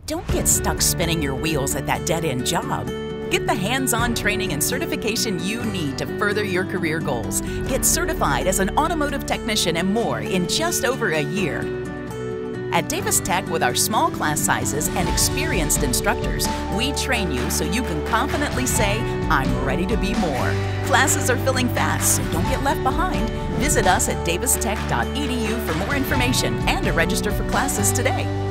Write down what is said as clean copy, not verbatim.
Don't get stuck spinning your wheels at that dead-end job. Get the hands-on training and certification you need to further your career goals. Get certified as an automotive technician and more in just over a year. At Davis Tech, with our small class sizes and experienced instructors, we train you so you can confidently say, "I'm ready to be more." Classes are filling fast, so don't get left behind. Visit us at davistech.edu for more information and to register for classes today.